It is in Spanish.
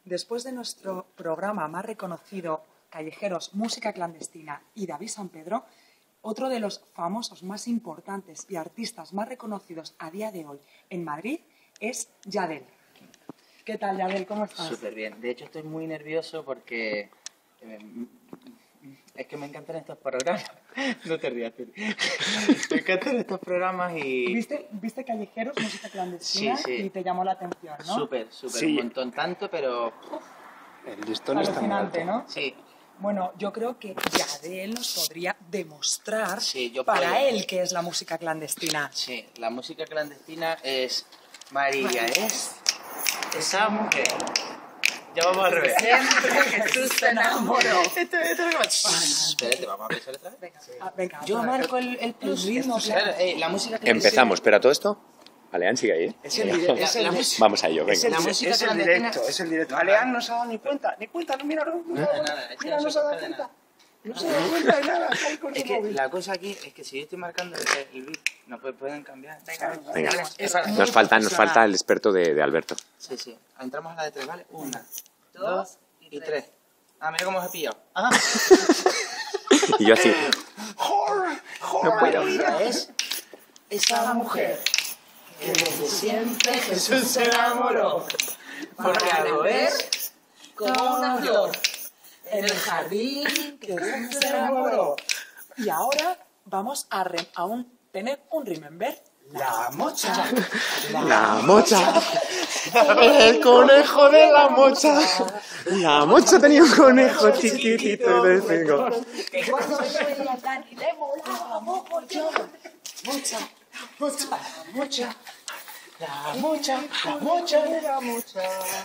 Después de nuestro programa más reconocido, Callejeros, Música Clandestina y David San Pedro, otro de los famosos más importantes y artistas más reconocidos a día de hoy en Madrid es Yadel. ¿Qué tal, Yadel? ¿Cómo estás? Súper bien. De hecho, estoy muy nervioso porque es que me encantan estos programas. No te rías, Turi. Me encantan estos programas y... ¿Viste Callejeros, Música Clandestina? Sí, sí. Y te llamó la atención, ¿no? Súper, Sí. un montón tanto, pero... El listón está muy alto. Alucinante, ¿no? Sí. Bueno, yo creo que Yadel nos podría demostrar Sí, yo para puedo. él qué es la música clandestina. Sí, la música clandestina es... María es... esa mujer. Ya vamos al revés. Siempre Jesús se enamoró. Espérate, vamos a empezar otra vez. Venga, Yo otra vez. marco el plus. ritmo, Claro, la música clandestina... Empezamos, pero a todo esto... Aleán sigue ahí. Es el directo. Vamos a ello, venga. La música es el clandestina... directo, es el directo. Aleán no se ha dado ni cuenta, no, mira, no, Nada, es que no se ha dado cuenta de cuenta. nada. No se ha dado cuenta de nada. Está ahí con Es su que móvil. la cosa aquí es que si yo estoy marcando el beat, no pueden cambiar. Venga, Es nos falta el experto de Alberto. Sí, sí. Entramos a la de tres, ¿vale? 1, 2 y 3. Ah, mira cómo os he pillado. Ah, Y yo así, no puedo. María es esa mujer que desde siempre Jesús se enamoró. Porque al ver como una flor en el jardín que Jesús se enamoró. Y ahora vamos a tener un remember. La mocha. la mocha, el conejo de la mocha. La mocha tenía un conejo chiquitito de cinco. Que cuando yo veía a Dani le molaba mogollón. Mocha, mocha, mocha. La mocha, la mocha, la mocha.